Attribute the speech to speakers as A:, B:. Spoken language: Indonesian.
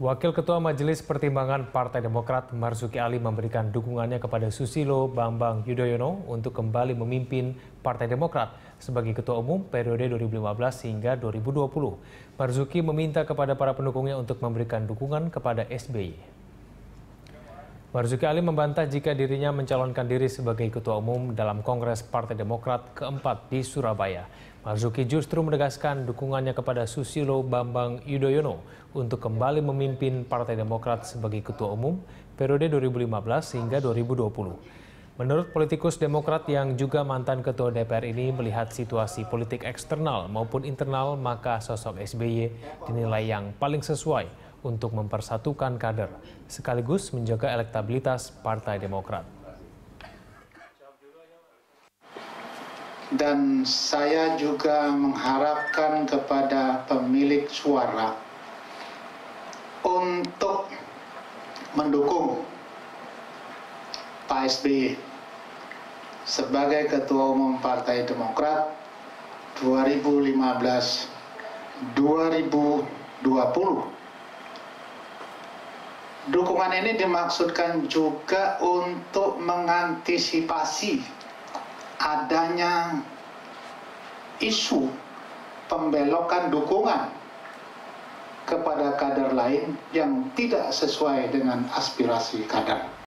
A: Wakil Ketua Majelis Pertimbangan Partai Demokrat Marzuki Ali memberikan dukungannya kepada Susilo Bambang Yudhoyono untuk kembali memimpin Partai Demokrat sebagai Ketua Umum periode 2015 hingga 2020. Marzuki meminta kepada para pendukungnya untuk memberikan dukungan kepada SBY. Marzuki Ali membantah jika dirinya mencalonkan diri sebagai Ketua Umum dalam Kongres Partai Demokrat keempat di Surabaya. Marzuki justru menegaskan dukungannya kepada Susilo Bambang Yudhoyono untuk kembali memimpin Partai Demokrat sebagai Ketua Umum periode 2015 hingga 2020. Menurut politikus Demokrat yang juga mantan Ketua DPR ini melihat situasi politik eksternal maupun internal, maka sosok SBY dinilai yang paling sesuai untuk mempersatukan kader, sekaligus menjaga elektabilitas Partai Demokrat.
B: Dan saya juga mengharapkan kepada pemilik suara untuk mendukung Pak SBY sebagai Ketua Umum Partai Demokrat 2015-2020. Dukungan ini dimaksudkan juga untuk mengantisipasi adanya isu pembelokan dukungan kepada kader lain yang tidak sesuai dengan aspirasi kader.